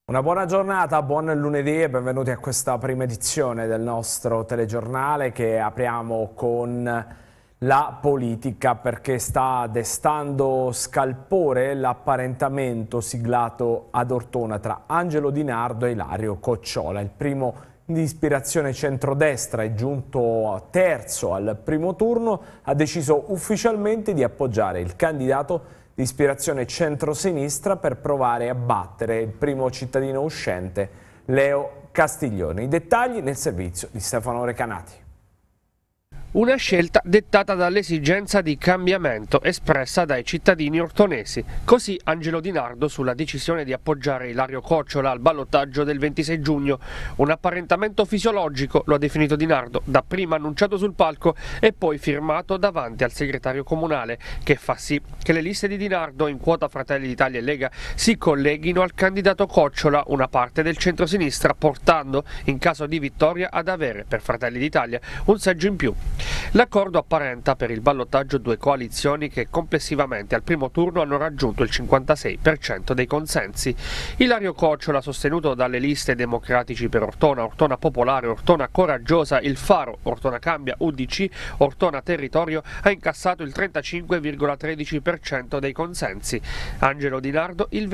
Una buona giornata, buon lunedì e benvenuti a questa prima edizione del nostro telegiornale che apriamo con la politica perché sta destando scalpore l'apparentamento siglato ad Ortona tra Angelo Di Nardo e Ilario Cocciola. Il primo di ispirazione centrodestra è giunto terzo al primo turno, ha deciso ufficialmente di appoggiare il candidato di ispirazione centrosinistra per provare a battere il primo cittadino uscente, Leo Castiglione. I dettagli nel servizio di Stefano Recanati. Una scelta dettata dall'esigenza di cambiamento espressa dai cittadini ortonesi. Così Angelo Di Nardo sulla decisione di appoggiare Ilario Cocciola al ballottaggio del 26 giugno. Un apparentamento fisiologico, lo ha definito Di Nardo, dapprima annunciato sul palco e poi firmato davanti al segretario comunale, che fa sì che le liste di Di Nardo in quota Fratelli d'Italia e Lega si colleghino al candidato Cocciola, una parte del centrosinistra, portando, in caso di vittoria, ad avere per Fratelli d'Italia un seggio in più. L'accordo apparenta per il ballottaggio due coalizioni che complessivamente al primo turno hanno raggiunto il 56% dei consensi. Ilario Cocciola, sostenuto dalle liste Democratici per Ortona, Ortona Popolare, Ortona Coraggiosa, Il Faro, Ortona Cambia, UDC, Ortona Territorio, ha incassato il 35,13% dei consensi. Angelo Di Nardo il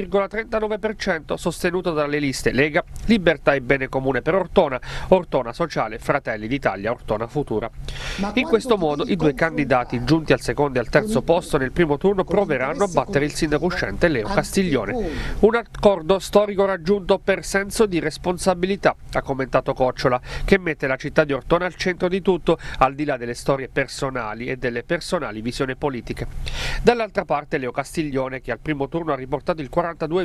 20,39%, sostenuto dalle liste Lega, Libertà e Bene Comune per Ortona, Ortona Sociale, Fratelli d'Italia, Ortona Futura. In questo modo i due candidati giunti al secondo e al terzo posto nel primo turno proveranno a battere il sindaco uscente Leo Castiglione. Un accordo storico raggiunto per senso di responsabilità, ha commentato Cocciola, che mette la città di Ortona al centro di tutto, al di là delle storie personali e delle personali visioni politiche. Dall'altra parte Leo Castiglione, che al primo turno ha riportato il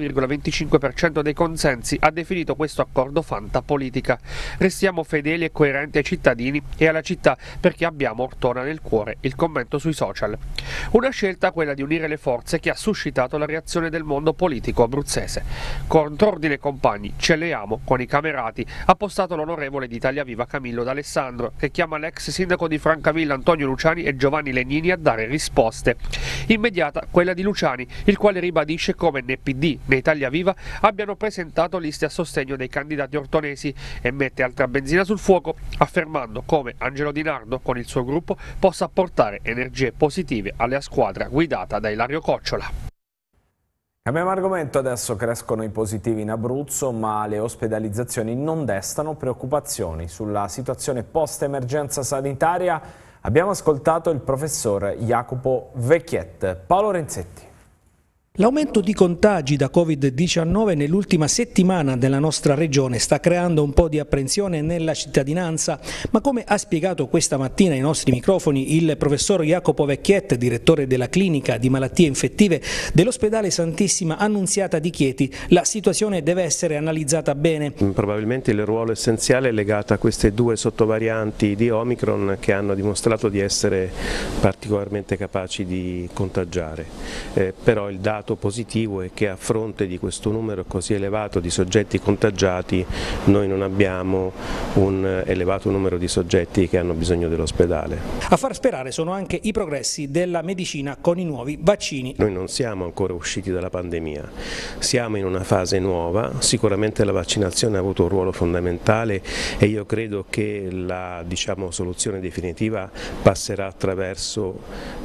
42,25% dei consensi, ha definito questo accordo fantapolitica. Restiamo fedeli e coerenti ai cittadini e alla città perché abbiamo Ortona nel cuore, il commento sui social. Una scelta, quella di unire le forze, che ha suscitato la reazione del mondo politico abruzzese. Contrordine compagni, ci alleiamo con i camerati, ha postato l'onorevole di Italia Viva Camillo D'Alessandro, che chiama l'ex sindaco di Francavilla Antonio Luciani e Giovanni Legnini a dare risposte. Immediata quella di Luciani, il quale ribadisce come né PD né Italia Viva abbiano presentato liste a sostegno dei candidati ortonesi e mette altra benzina sul fuoco, affermando come Angelo Di Nardo con il suo gruppo possa apportare energie positive alla squadra guidata da Ilario Cocciola. Cambiamo argomento, adesso crescono i positivi in Abruzzo, ma le ospedalizzazioni non destano preoccupazioni. Sulla situazione post-emergenza sanitaria abbiamo ascoltato il professor Jacopo Vecchiet. Paolo Renzetti. L'aumento di contagi da Covid-19 nell'ultima settimana nella nostra regione sta creando un po' di apprensione nella cittadinanza, ma come ha spiegato questa mattina ai nostri microfoni il professor Jacopo Vecchiet, direttore della clinica di malattie infettive dell'ospedale Santissima Annunziata di Chieti, la situazione deve essere analizzata bene. Probabilmente il ruolo essenziale è legato a queste due sottovarianti di Omicron che hanno dimostrato di essere particolarmente capaci di contagiare, però il dato positivo è che a fronte di questo numero così elevato di soggetti contagiati noi non abbiamo un elevato numero di soggetti che hanno bisogno dell'ospedale. A far sperare sono anche i progressi della medicina con i nuovi vaccini. Noi non siamo ancora usciti dalla pandemia, siamo in una fase nuova, sicuramente la vaccinazione ha avuto un ruolo fondamentale e io credo che la soluzione definitiva passerà attraverso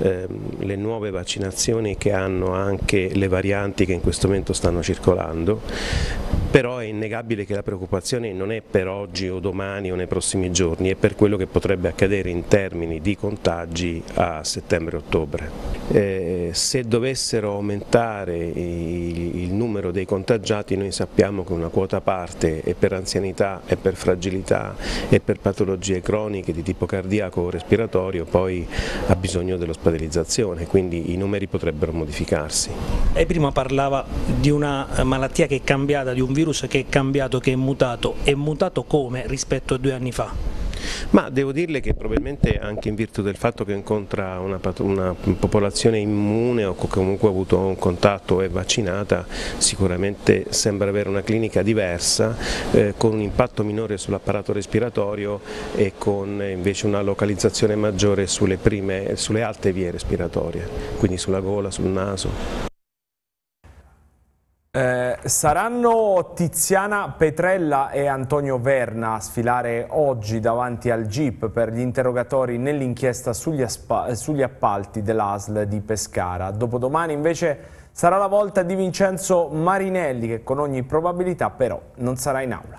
le nuove vaccinazioni che hanno anche le varianti che in questo momento stanno circolando, però è innegabile che la preoccupazione non è per oggi o domani o nei prossimi giorni, è per quello che potrebbe accadere in termini di contagi a settembre-ottobre. Se dovessero aumentare il numero dei contagiati, noi sappiamo che una quota parte è per anzianità, è per fragilità, è per patologie croniche di tipo cardiaco o respiratorio, poi ha bisogno dell'ospedalizzazione, quindi i numeri potrebbero modificarsi. Lei prima parlava di una malattia che è cambiata, di un virus che è cambiato, che è mutato come rispetto a 2 anni fa? Ma devo dirle che probabilmente anche in virtù del fatto che incontra una popolazione immune o comunque ha avuto un contatto e vaccinata, sicuramente sembra avere una clinica diversa, con un impatto minore sull'apparato respiratorio e con invece una localizzazione maggiore sulle alte vie respiratorie, quindi sulla gola, sul naso. Saranno Tiziana Petrella e Antonio Verna a sfilare oggi davanti al GIP per gli interrogatori nell'inchiesta sugli appalti dell'ASL di Pescara. Dopodomani invece sarà la volta di Vincenzo Marinelli, che con ogni probabilità però non sarà in aula.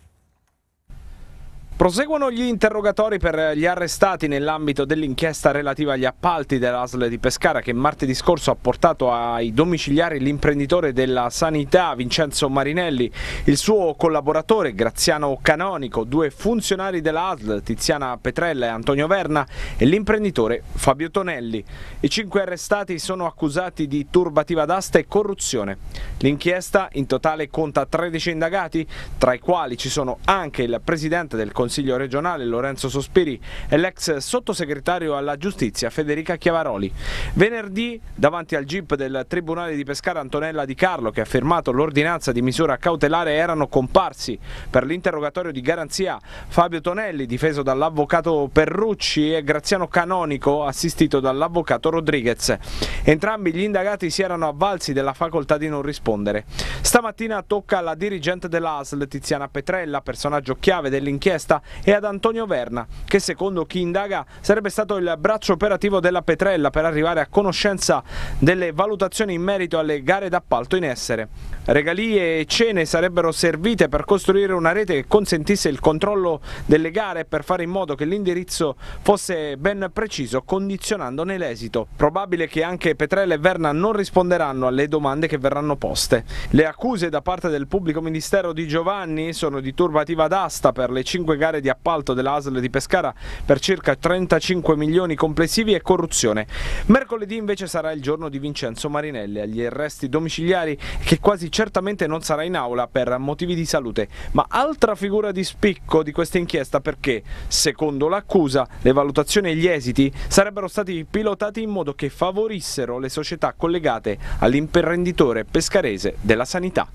Proseguono gli interrogatori per gli arrestati nell'ambito dell'inchiesta relativa agli appalti dell'ASL di Pescara, che martedì scorso ha portato ai domiciliari l'imprenditore della sanità Vincenzo Marinelli, il suo collaboratore Graziano Canonico, due funzionari della ASL Tiziana Petrella e Antonio Verna e l'imprenditore Fabio Tonelli. I 5 arrestati sono accusati di turbativa d'asta e corruzione. L'inchiesta in totale conta 13 indagati, tra i quali ci sono anche il presidente del Consiglio regionale Lorenzo Sospiri e l'ex sottosegretario alla giustizia Federica Chiavaroli. Venerdì, davanti al GIP del Tribunale di Pescara, Antonella Di Carlo, che ha firmato l'ordinanza di misura cautelare, erano comparsi per l'interrogatorio di garanzia Fabio Tonelli, difeso dall'avvocato Perrucci, e Graziano Canonico, assistito dall'avvocato Rodriguez. Entrambi gli indagati si erano avvalsi della facoltà di non rispondere. Stamattina tocca alla dirigente dell'ASL Tiziana Petrella, personaggio chiave dell'inchiesta, e ad Antonio Verna, che secondo chi indaga sarebbe stato il braccio operativo della Petrella per arrivare a conoscenza delle valutazioni in merito alle gare d'appalto in essere. Regalie e cene sarebbero servite per costruire una rete che consentisse il controllo delle gare e per fare in modo che l'indirizzo fosse ben preciso, condizionandone l'esito. Probabile che anche Petrella e Verna non risponderanno alle domande che verranno poste. Le accuse da parte del pubblico ministero di Giovanni sono di turbativa d'asta per le 5 gare di appalto dell'ASL di Pescara per circa 35 milioni complessivi e corruzione. Mercoledì invece sarà il giorno di Vincenzo Marinelli agli arresti domiciliari, che quasi certamente non sarà in aula per motivi di salute, ma altra figura di spicco di questa inchiesta perché, secondo l'accusa, le valutazioni e gli esiti sarebbero stati pilotati in modo che favorissero le società collegate all'imprenditore pescarese della sanità.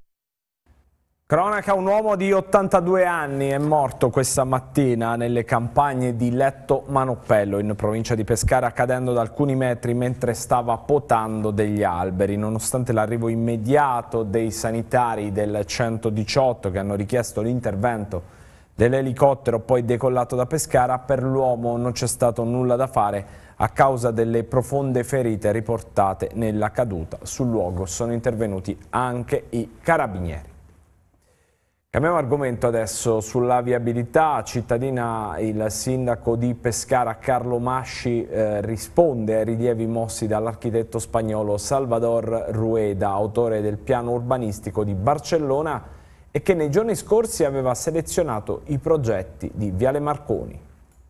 Cronaca: un uomo di 82 anni è morto questa mattina nelle campagne di Letto Manoppello, in provincia di Pescara, cadendo da alcuni metri mentre stava potando degli alberi. Nonostante l'arrivo immediato dei sanitari del 118, che hanno richiesto l'intervento dell'elicottero poi decollato da Pescara, per l'uomo non c'è stato nulla da fare a causa delle profonde ferite riportate nella caduta. Sul luogo sono intervenuti anche i carabinieri. Cambiamo argomento adesso sulla viabilità cittadina. Il sindaco di Pescara Carlo Masci risponde ai rilievi mossi dall'architetto spagnolo Salvador Rueda, autore del piano urbanistico di Barcellona, e che nei giorni scorsi aveva selezionato i progetti di Viale Marconi.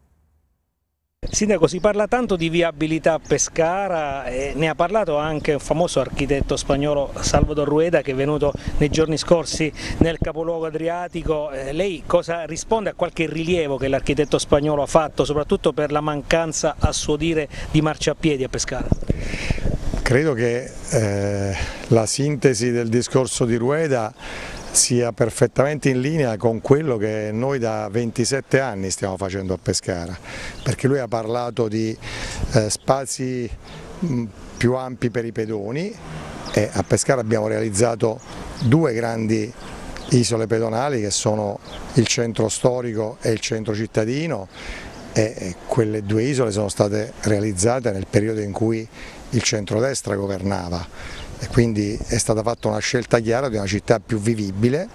Sindaco, si parla tanto di viabilità a Pescara e ne ha parlato anche un famoso architetto spagnolo, Salvador Rueda, che è venuto nei giorni scorsi nel capoluogo adriatico. Lei cosa risponde a qualche rilievo che l'architetto spagnolo ha fatto, soprattutto per la mancanza, a suo dire, di marciapiedi a Pescara? Credo che la sintesi del discorso di Rueda sia perfettamente in linea con quello che noi da 27 anni stiamo facendo a Pescara, perché lui ha parlato di spazi più ampi per i pedoni e a Pescara abbiamo realizzato 2 grandi isole pedonali che sono il centro storico e il centro cittadino, e quelle 2 isole sono state realizzate nel periodo in cui il centrodestra governava. E quindi è stata fatta una scelta chiara di una città più vivibile.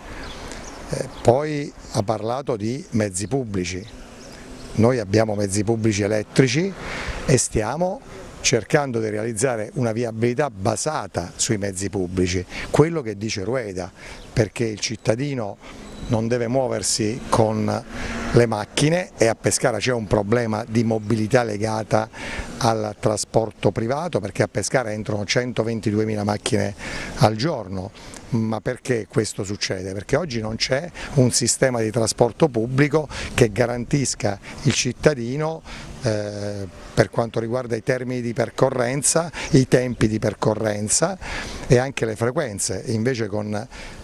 Poi ha parlato di mezzi pubblici. Noi abbiamo mezzi pubblici elettrici e stiamo cercando di realizzare una viabilità basata sui mezzi pubblici, quello che dice Rueda, perché il cittadino non deve muoversi con le macchine e a Pescara c'è un problema di mobilità legata al trasporto privato, perché a Pescara entrano 122.000 macchine al giorno. Ma perché questo succede? Perché oggi non c'è un sistema di trasporto pubblico che garantisca il cittadino per quanto riguarda i termini di percorrenza, i tempi di percorrenza e anche le frequenze. Invece con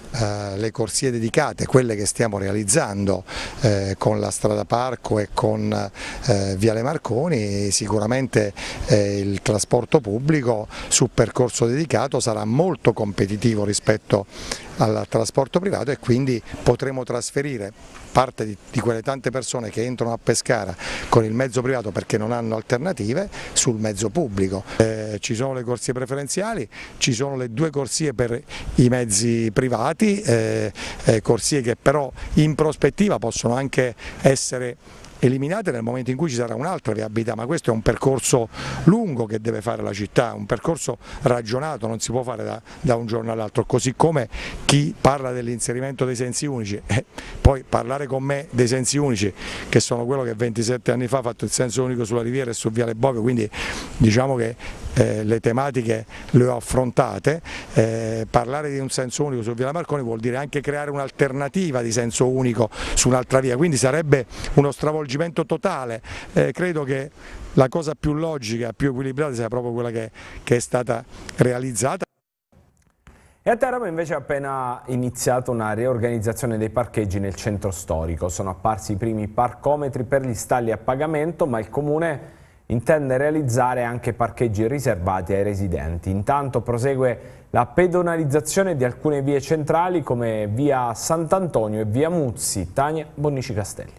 le corsie dedicate, quelle che stiamo realizzando con la strada parco e con Viale Marconi, sicuramente il trasporto pubblico su percorso dedicato sarà molto competitivo rispetto al trasporto privato e quindi potremo trasferire parte di quelle tante persone che entrano a Pescara con il mezzo privato perché non hanno alternative sul mezzo pubblico. Ci sono le corsie preferenziali, ci sono le 2 corsie per i mezzi privati, corsie che però in prospettiva possono anche essere eliminate nel momento in cui ci sarà un'altra viabilità, ma questo è un percorso lungo che deve fare la città, un percorso ragionato, non si può fare da un giorno all'altro, così come chi parla dell'inserimento dei sensi unici, poi parlare con me dei sensi unici, che sono quello che 27 anni fa ha fatto il senso unico sulla Riviera e su Viale Bovio, quindi diciamo che le tematiche le ho affrontate, parlare di un senso unico su Viale Marconi vuol dire anche creare un'alternativa di senso unico su un'altra via, quindi sarebbe uno stravolgimento totale. Credo che la cosa più logica, più equilibrata sia proprio quella che è stata realizzata. E a Teramo invece è appena iniziata una riorganizzazione dei parcheggi nel centro storico. Sono apparsi i primi parcometri per gli stalli a pagamento, ma il Comune intende realizzare anche parcheggi riservati ai residenti. Intanto prosegue la pedonalizzazione di alcune vie centrali come via Sant'Antonio e via Muzzi. Tania Bonnici Castelli.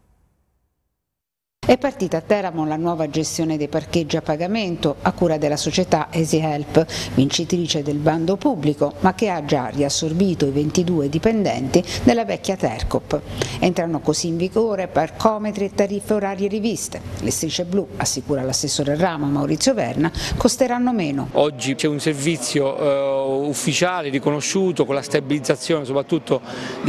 È partita a Teramo la nuova gestione dei parcheggi a pagamento a cura della società EasyHelp, vincitrice del bando pubblico, ma che ha già riassorbito i 22 dipendenti della vecchia Tercop. Entrano così in vigore parcometri e tariffe orarie riviste. Le strisce blu, assicura l'assessore al ramo Maurizio Verna, costeranno meno. Oggi c'è un servizio ufficiale riconosciuto con la stabilizzazione soprattutto dei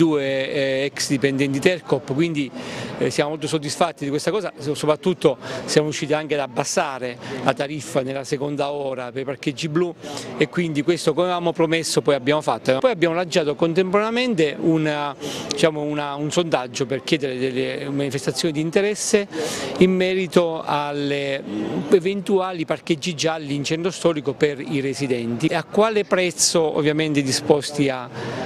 22 ex dipendenti Tercop, quindi siamo molto soddisfatti di questa cosa, soprattutto siamo riusciti anche ad abbassare la tariffa nella seconda ora per i parcheggi blu e quindi questo, come avevamo promesso, poi abbiamo fatto. Poi abbiamo lanciato contemporaneamente un sondaggio per chiedere delle manifestazioni di interesse in merito alle eventuali parcheggi gialli in centro storico per i residenti e a quale prezzo ovviamente disposti a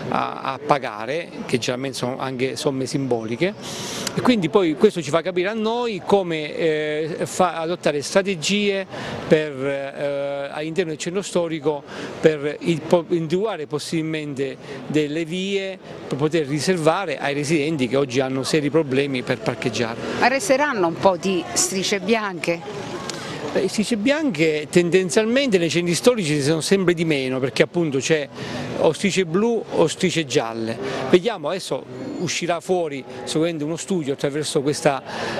pagare, che generalmente sono anche somme simboliche, e quindi poi questo ci fa capire a noi come adottare strategie all'interno del centro storico per individuare possibilmente delle vie per poter riservare ai residenti che oggi hanno seri problemi per parcheggiare. Resteranno un po' di strisce bianche? Le strisce bianche tendenzialmente nei centri storici sono sempre di meno perché appunto c'è o strisce blu o strisce gialle. Vediamo, adesso uscirà fuori sicuramente uno studio attraverso questa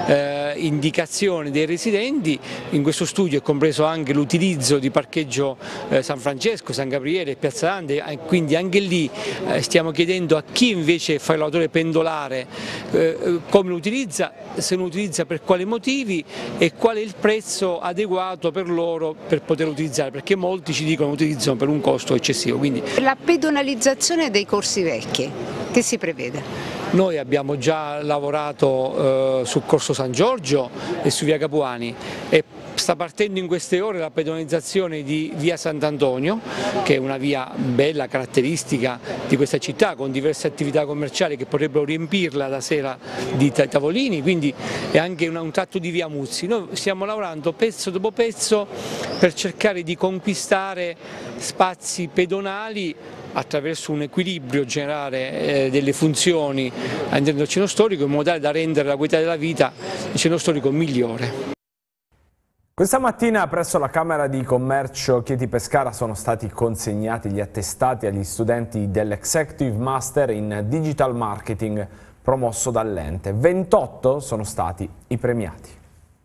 indicazione dei residenti. In questo studio è compreso anche l'utilizzo di parcheggio San Francesco, San Gabriele e Piazza Dante, quindi anche lì stiamo chiedendo a chi invece fa il lavoratore pendolare come lo utilizza, se lo utilizza per quali motivi e qual è il prezzo adeguato per loro per poter utilizzare, perché molti ci dicono che utilizzano per un costo eccessivo. Quindi la pedonalizzazione dei corsi vecchi, che si prevede? Noi abbiamo già lavorato su Corso San Giorgio e su via Capuani e sta partendo in queste ore la pedonalizzazione di via Sant'Antonio, che è una via bella, caratteristica di questa città, con diverse attività commerciali che potrebbero riempirla la sera di tavolini, quindi è anche un tratto di via Muzzi. Noi stiamo lavorando pezzo dopo pezzo per cercare di conquistare spazi pedonali attraverso un equilibrio generale delle funzioni all'interno del centro storico in modo tale da rendere la qualità della vita del centro storico migliore. Questa mattina presso la Camera di Commercio Chieti Pescara sono stati consegnati gli attestati agli studenti dell'Executive Master in Digital Marketing promosso dall'ente. 28 sono stati i premiati.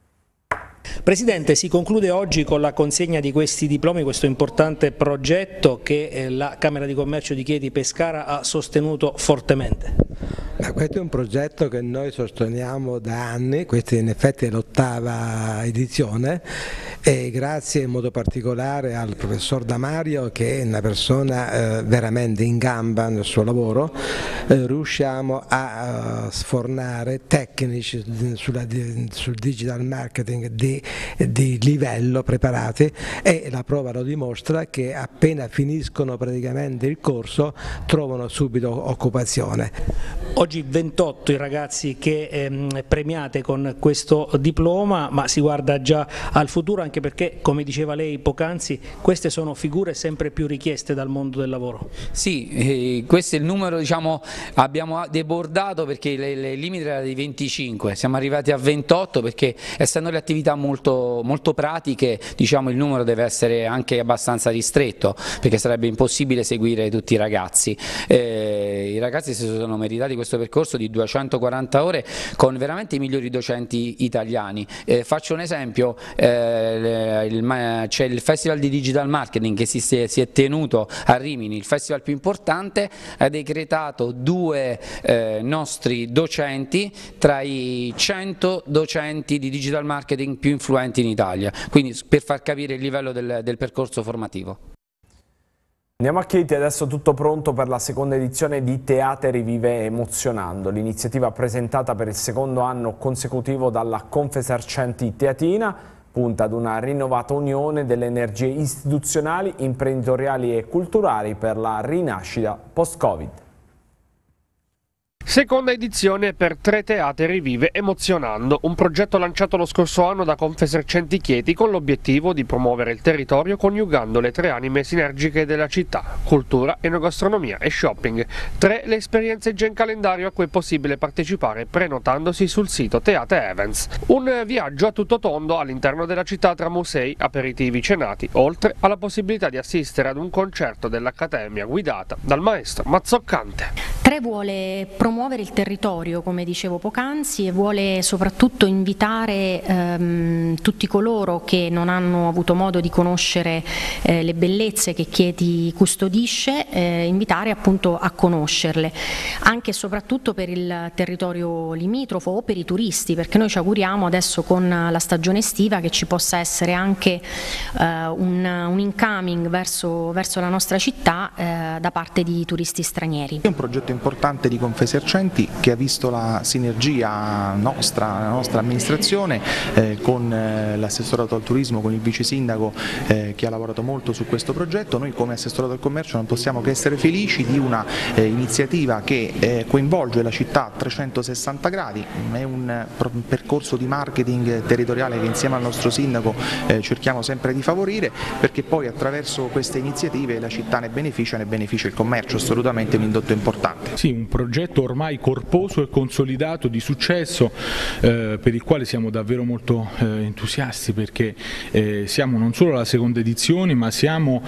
Presidente, si conclude oggi con la consegna di questi diplomi, questo importante progetto che la Camera di Commercio di Chieti Pescara ha sostenuto fortemente. Questo è un progetto che noi sosteniamo da anni, questa in effetti è l'8ª edizione e grazie in modo particolare al professor Damario, che è una persona veramente in gamba nel suo lavoro, riusciamo a sfornare tecnici sul digital marketing di livello preparati, e la prova lo dimostra che appena finiscono praticamente il corso trovano subito occupazione. Oggi 28 i ragazzi che premiate con questo diploma, ma si guarda già al futuro, anche perché, come diceva lei poc'anzi, queste sono figure sempre più richieste dal mondo del lavoro. Sì, questo è il numero, diciamo, abbiamo debordato perché il limite era di 25, siamo arrivati a 28 perché, essendo le attività molto pratiche, diciamo, il numero deve essere anche abbastanza ristretto, perché sarebbe impossibile seguire tutti i ragazzi. I ragazzi si sono meritati questo percorso di 240 ore con veramente i migliori docenti italiani. Faccio un esempio, c'è il Festival di Digital Marketing che si è tenuto a Rimini, il festival più importante, ha decretato 2 nostri docenti tra i 100 docenti di digital marketing più influenti in Italia, quindi per far capire il livello del percorso formativo. Andiamo a Chieti, adesso tutto pronto per la seconda edizione di Teatri Vive Emozionando, l'iniziativa presentata per il secondo anno consecutivo dalla Confesercenti Teatina punta ad una rinnovata unione delle energie istituzionali, imprenditoriali e culturali per la rinascita post-Covid. Seconda edizione per 3 Teatri Vive Emozionando, un progetto lanciato lo scorso anno da Confesercenti Chieti con l'obiettivo di promuovere il territorio coniugando le 3 anime sinergiche della città: cultura, enogastronomia e shopping. 3 le esperienze già in calendario a cui è possibile partecipare prenotandosi sul sito Teate Events. Un viaggio a tutto tondo all'interno della città tra musei, aperitivi, cenati, oltre alla possibilità di assistere ad un concerto dell'Accademia guidata dal maestro Mazzoccante. 3 vuole promuovere il territorio, come dicevo poc'anzi, e vuole soprattutto invitare tutti coloro che non hanno avuto modo di conoscere le bellezze che Chieti custodisce, invitare appunto a conoscerle, anche e soprattutto per il territorio limitrofo o per i turisti, perché noi ci auguriamo adesso con la stagione estiva che ci possa essere anche un incoming verso la nostra città da parte di turisti stranieri. È un progetto importante di Confesercenti che ha visto la sinergia la nostra amministrazione con l'assessorato al turismo, con il vice sindaco che ha lavorato molto su questo progetto. Noi come assessorato al commercio non possiamo che essere felici di una iniziativa che coinvolge la città a 360 gradi, è un percorso di marketing territoriale che insieme al nostro sindaco cerchiamo sempre di favorire, perché poi attraverso queste iniziative la città ne beneficia il commercio, assolutamente un indotto importante. Sì, un progetto ormai corposo e consolidato di successo per il quale siamo davvero molto entusiasti, perché siamo non solo alla seconda edizione, ma siamo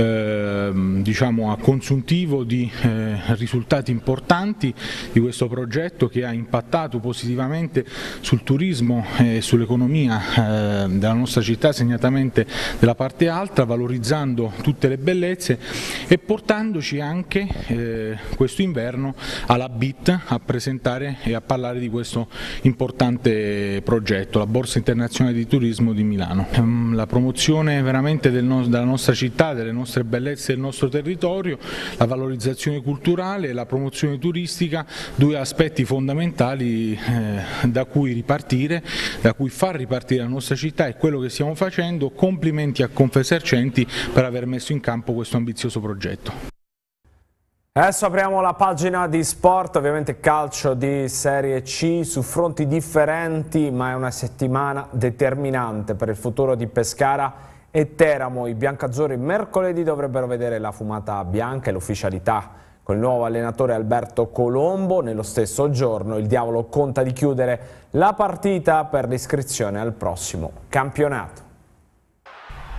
diciamo a consuntivo di risultati importanti di questo progetto, che ha impattato positivamente sul turismo e sull'economia della nostra città, segnatamente della parte alta, valorizzando tutte le bellezze e portandoci anche questo inverno alla BIT a presentare e a parlare di questo importante progetto, la Borsa Internazionale di Turismo di Milano. La promozione veramente della nostra città, delle nostre bellezze del nostro territorio, la valorizzazione culturale e la promozione turistica, 2 aspetti fondamentali da cui ripartire, da cui far ripartire la nostra città, è quello che stiamo facendo. Complimenti a Confesercenti per aver messo in campo questo ambizioso progetto. Adesso apriamo la pagina di sport, ovviamente calcio di Serie C su fronti differenti, ma è una settimana determinante per il futuro di Pescara e Teramo. I biancazzurri mercoledì dovrebbero vedere la fumata bianca e l'ufficialità con il nuovo allenatore Alberto Colombo. Nello stesso giorno il Diavolo conta di chiudere la partita per l'iscrizione al prossimo campionato.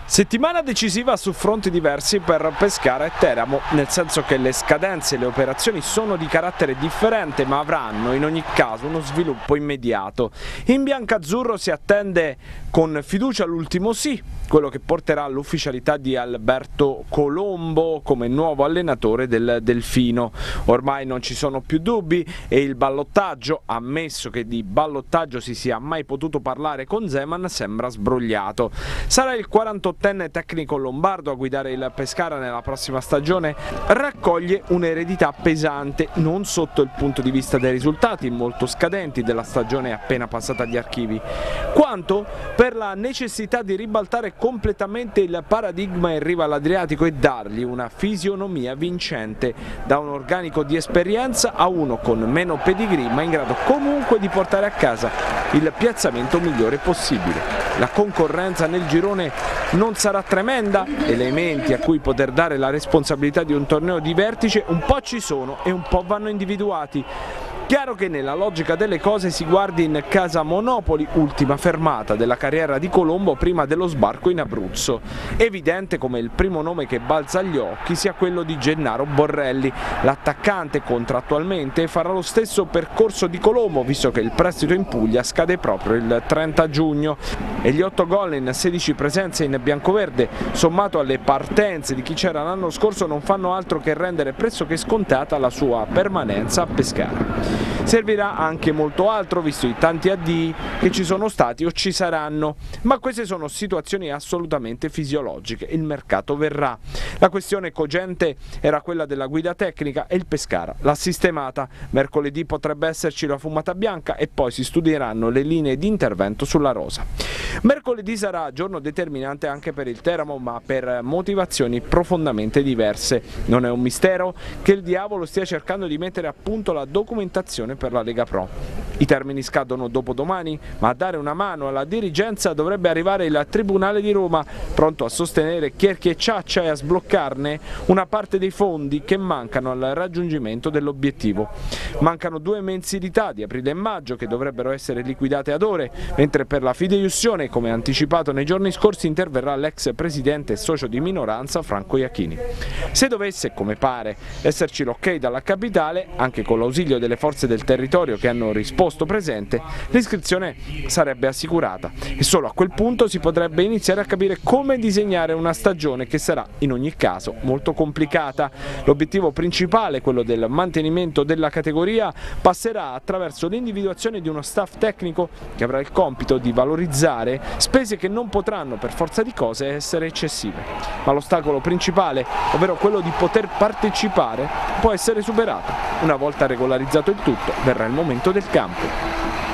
Settimana decisiva su fronti diversi per Pescara e Teramo, nel senso che le scadenze e le operazioni sono di carattere differente, ma avranno in ogni caso uno sviluppo immediato. In biancazzurro si attende con fiducia l'ultimo sì, quello che porterà all'ufficialità di Alberto Colombo come nuovo allenatore del Delfino. Ormai non ci sono più dubbi e il ballottaggio, ammesso che di ballottaggio si sia mai potuto parlare con Zeman, sembra sbrogliato. Sarà il 48enne tecnico lombardo a guidare il Pescara nella prossima stagione. Raccoglie un'eredità pesante, non sotto il punto di vista dei risultati molto scadenti della stagione appena passata agli archivi, quanto per la necessità di ribaltare completamente il paradigma in riva all'Adriatico e dargli una fisionomia vincente, da un organico di esperienza a uno con meno pedigree ma in grado comunque di portare a casa il piazzamento migliore possibile. La concorrenza nel girone non sarà tremenda, elementi a cui poter dare la responsabilità di un torneo di vertice un po' ci sono e un po' vanno individuati. Chiaro che nella logica delle cose si guardi in casa Monopoli, ultima fermata della carriera di Colombo prima dello sbarco in Abruzzo. Evidente come il primo nome che balza agli occhi sia quello di Gennaro Borrelli. L'attaccante contrattualmente farà lo stesso percorso di Colombo, visto che il prestito in Puglia scade proprio il 30 giugno. E gli 8 gol in 16 presenze in biancoverde, sommato alle partenze di chi c'era l'anno scorso, non fanno altro che rendere pressoché scontata la sua permanenza a Pescara. Servirà anche molto altro, visto i tanti addii che ci sono stati o ci saranno, ma queste sono situazioni assolutamente fisiologiche, il mercato verrà. La questione cogente era quella della guida tecnica e il Pescara l'ha sistemata. Mercoledì potrebbe esserci la fumata bianca e poi si studieranno le linee di intervento sulla rosa. Mercoledì sarà giorno determinante anche per il Teramo, ma per motivazioni profondamente diverse. Non è un mistero che il diavolo stia cercando di mettere a punto la documentazione per la Lega Pro. I termini scadono dopodomani, ma a dare una mano alla dirigenza dovrebbe arrivare il Tribunale di Roma, pronto a sostenere Chierchi e Ciaccia e a sbloccarne una parte dei fondi che mancano al raggiungimento dell'obiettivo. Mancano 2 mensilità di aprile e maggio che dovrebbero essere liquidate ad ore, mentre per la fideiussione, come anticipato nei giorni scorsi, interverrà l'ex presidente e socio di minoranza Franco Iachini. Se dovesse, come pare, esserci l'ok dalla capitale, anche con l'ausilio delle forze del territorio che hanno risposto presente, l'iscrizione sarebbe assicurata e solo a quel punto si potrebbe iniziare a capire come disegnare una stagione che sarà in ogni caso molto complicata. L'obiettivo principale, quello del mantenimento della categoria, passerà attraverso l'individuazione di uno staff tecnico che avrà il compito di valorizzare spese che non potranno per forza di cose essere eccessive. Ma l'ostacolo principale, ovvero quello di poter partecipare, può essere superato. Una volta regolarizzato il tutto, verrà il momento del campo.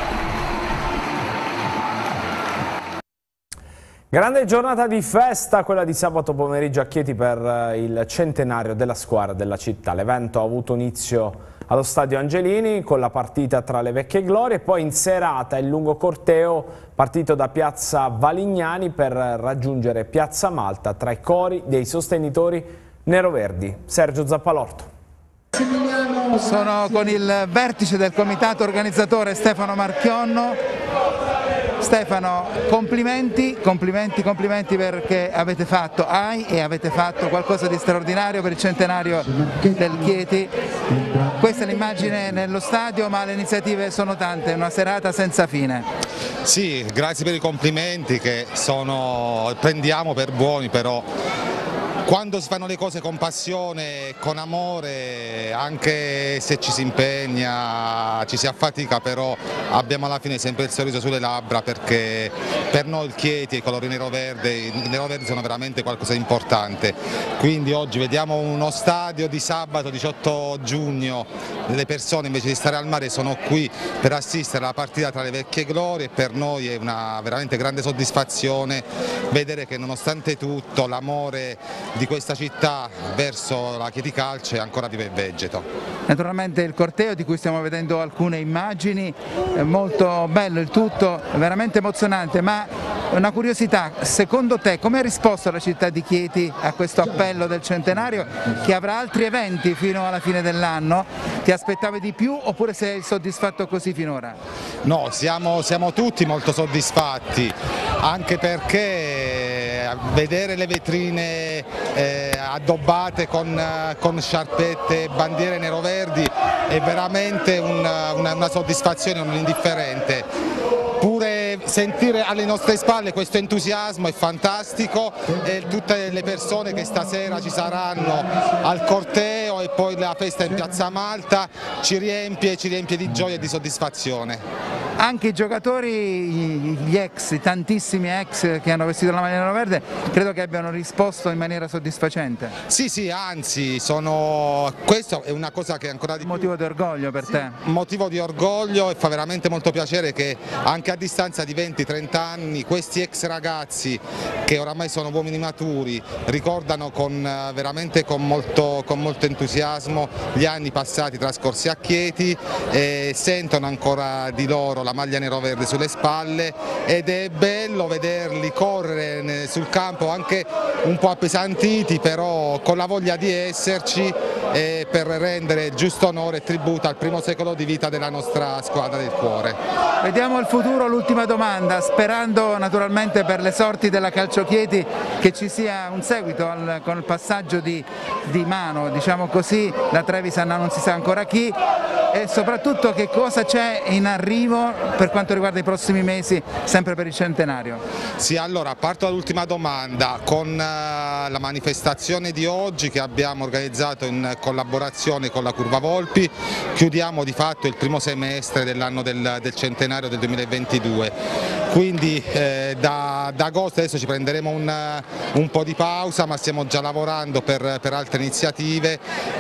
Grande giornata di festa, quella di sabato pomeriggio a Chieti per il centenario della squadra della città. L'evento ha avuto inizio allo Stadio Angelini con la partita tra le vecchie glorie e poi in serata il lungo corteo partito da Piazza Valignani per raggiungere Piazza Malta tra i cori dei sostenitori neroverdi. Sergio Zappalorto. Sono con il vertice del comitato organizzatore Stefano Marchionno. Stefano, complimenti perché avete fatto qualcosa di straordinario per il centenario del Chieti. Questa è l'immagine nello stadio, ma le iniziative sono tante, una serata senza fine. Sì, grazie per i complimenti che prendiamo per buoni, però quando si fanno le cose con passione, con amore, anche se ci si impegna, ci si affatica, però abbiamo alla fine sempre il sorriso sulle labbra, perché per noi il Chieti e i colori nero-verde sono veramente qualcosa di importante. Quindi oggi vediamo uno stadio di sabato 18 giugno, le persone invece di stare al mare sono qui per assistere alla partita tra le vecchie glorie e per noi è una veramente grande soddisfazione vedere che nonostante tutto l'amore di questa città verso la Chieti Calcio è ancora vivo e vegeto. Naturalmente il corteo, di cui stiamo vedendo alcune immagini, è molto bello il tutto, veramente emozionante, ma una curiosità, secondo te come ha risposto la città di Chieti a questo appello del centenario, che avrà altri eventi fino alla fine dell'anno? Ti aspettavi di più oppure sei soddisfatto così finora? No, siamo tutti molto soddisfatti, anche perché vedere le vetrine addobbate con sciarpette e bandiere nero-verdi è veramente una soddisfazione, un indifferente. Pure sentire alle nostre spalle questo entusiasmo è fantastico, e tutte le persone che stasera ci saranno al corteo e poi la festa in Piazza Malta ci riempie di gioia e di soddisfazione. Anche i giocatori, gli ex, i tantissimi ex che hanno vestito la maglia nero-verde, credo che abbiano risposto in maniera soddisfacente. Sì, anzi, questo è una cosa che è ancora di più. Motivo di orgoglio per te? Motivo di orgoglio, e fa veramente molto piacere che anche a distanza di 20-30 anni questi ex ragazzi, che oramai sono uomini maturi, ricordano veramente con molto entusiasmo gli anni passati trascorsi a Chieti, e sentono ancora di loro la maglia nero-verde sulle spalle, ed è bello vederli correre sul campo anche un po' appesantiti, però con la voglia di esserci, per rendere giusto onore e tributo al primo secolo di vita della nostra squadra del cuore. Vediamo il futuro, l'ultima domanda, sperando naturalmente per le sorti della Calcio Chieti che ci sia un seguito con il passaggio di mano, diciamo così, la Trevisan non si sa ancora chi, e soprattutto che cosa c'è in arrivo per quanto riguarda i prossimi mesi, sempre per il centenario. Sì, allora parto dall'ultima domanda, con la manifestazione di oggi che abbiamo organizzato in collaborazione con la Curva Volpi, chiudiamo di fatto il primo semestre dell'anno del centenario del 2022, quindi da agosto adesso ci prenderemo un po' di pausa, ma stiamo già lavorando per altre iniziative,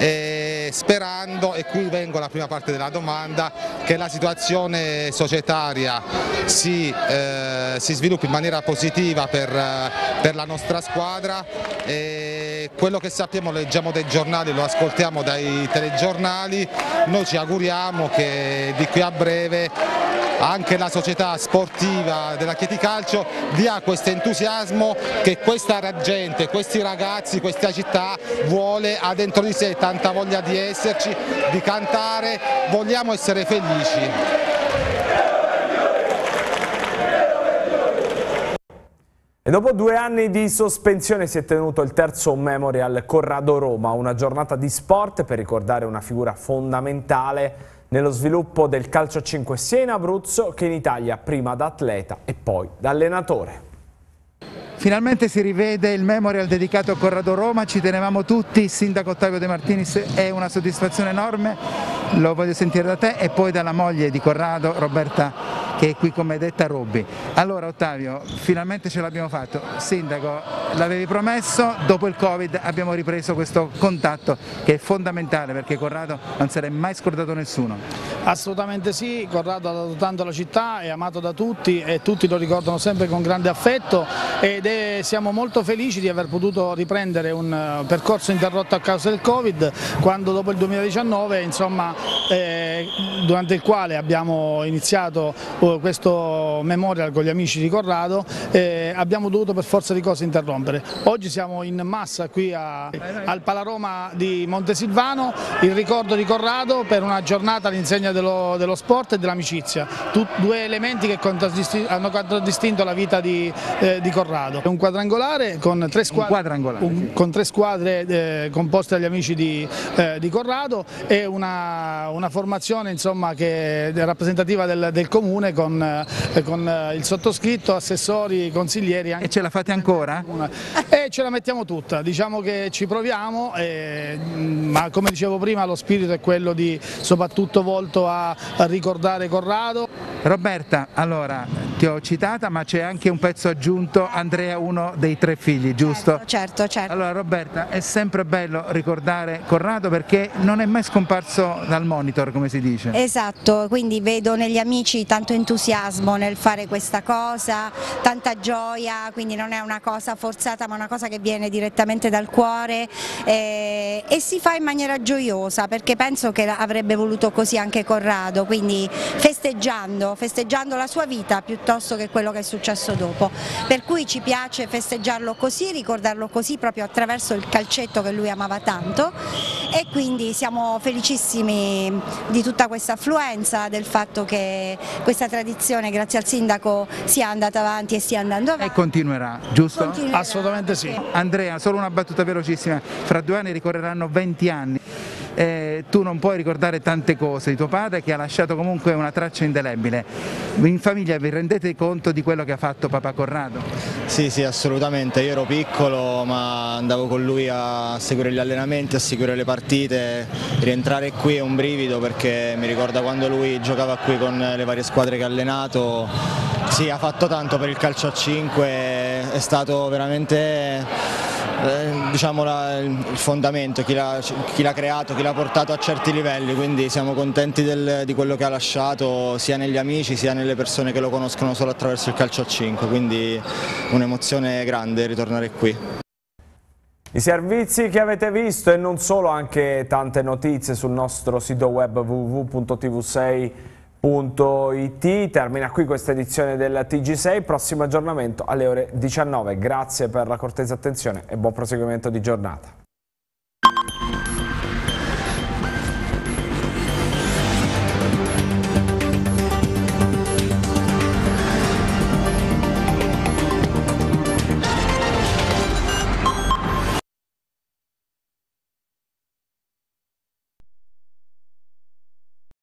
sperando, e qui vengo alla prima parte della domanda, che la situazione societaria si sviluppi in maniera positiva per la nostra squadra. Quello che sappiamo, leggiamo dai giornali, lo ascoltiamo dai telegiornali, noi ci auguriamo che di qui a breve anche la società sportiva della Chieti Calcio dia questo entusiasmo che questa gente, questi ragazzi, questa città vuole, ha dentro di sé tanta voglia di esserci, di cantare, vogliamo essere felici. E dopo 2 anni di sospensione si è tenuto il terzo Memorial Corrado Roma, una giornata di sport per ricordare una figura fondamentale nello sviluppo del calcio a 5 sia in Abruzzo che in Italia, prima da atleta e poi da allenatore. Finalmente si rivede il Memorial dedicato a Corrado Roma, ci tenevamo tutti, il sindaco Ottavio De Martinis, è una soddisfazione enorme, lo voglio sentire da te e poi dalla moglie di Corrado, Roberta, che è qui come detta Robby. Allora Ottavio, finalmente ce l'abbiamo fatto, sindaco, l'avevi promesso, dopo il Covid abbiamo ripreso questo contatto che è fondamentale perché Corrado non se l'è mai scordato nessuno. Assolutamente sì, Corrado ha dato tanto alla città, è amato da tutti e tutti lo ricordano sempre con grande affetto, ed siamo molto felici di aver potuto riprendere un percorso interrotto a causa del Covid, quando dopo il 2019, insomma, durante il quale abbiamo iniziato questo memorial con gli amici di Corrado, abbiamo dovuto per forza di cose interrompere. Oggi siamo in massa qui al Palaroma di Montesilvano, il ricordo di Corrado per una giornata all'insegna dello sport e dell'amicizia, due elementi che hanno contraddistinto la vita di Corrado. Un quadrangolare con 3 squadre, con 3 squadre composte dagli amici di Corrado, e una formazione, insomma, che è rappresentativa del comune con il sottoscritto, assessori, consiglieri. E ce la fate ancora? E ce la mettiamo tutta, diciamo che ci proviamo, ma come dicevo prima lo spirito è quello di soprattutto volto a ricordare Corrado. Roberta, allora ti ho citata, ma c'è anche un pezzo aggiunto, Andrea, uno dei 3 figli, giusto? Certo. Allora Roberta, è sempre bello ricordare Corrado perché non è mai scomparso dal monitor, come si dice. Esatto, quindi vedo negli amici tanto entusiasmo nel fare questa cosa, tanta gioia, quindi non è una cosa forzata ma una cosa che viene direttamente dal cuore, e si fa in maniera gioiosa, perché penso che avrebbe voluto così anche Corrado, quindi festeggiando la sua vita piuttosto piuttosto che quello che è successo dopo, per cui ci piace festeggiarlo così, ricordarlo così proprio attraverso il calcetto che lui amava tanto, e quindi siamo felicissimi di tutta questa affluenza, del fatto che questa tradizione grazie al sindaco sia andata avanti e stia andando avanti. E continuerà, giusto? Continuerà. Assolutamente sì. Andrea, solo una battuta velocissima, fra 2 anni ricorreranno 20 anni. Tu non puoi ricordare tante cose di tuo padre, che ha lasciato comunque una traccia indelebile. In famiglia vi rendete conto di quello che ha fatto papà Corrado? Sì, assolutamente. Io ero piccolo, ma andavo con lui a seguire gli allenamenti, a seguire le partite. Rientrare qui è un brivido, perché mi ricorda quando lui giocava qui con le varie squadre che ha allenato. Sì, ha fatto tanto per il calcio a 5, è stato veramente diciamo il fondamento, chi l'ha creato, chi l'ha portato a certi livelli, quindi siamo contenti di quello che ha lasciato, sia negli amici sia nelle persone che lo conoscono solo attraverso il calcio a 5, quindi un'emozione grande ritornare qui. I servizi che avete visto e non solo, anche tante notizie sul nostro sito web www.tv6.it. Termina qui questa edizione del TG6, prossimo aggiornamento alle ore 19. Grazie per la cortese attenzione e buon proseguimento di giornata.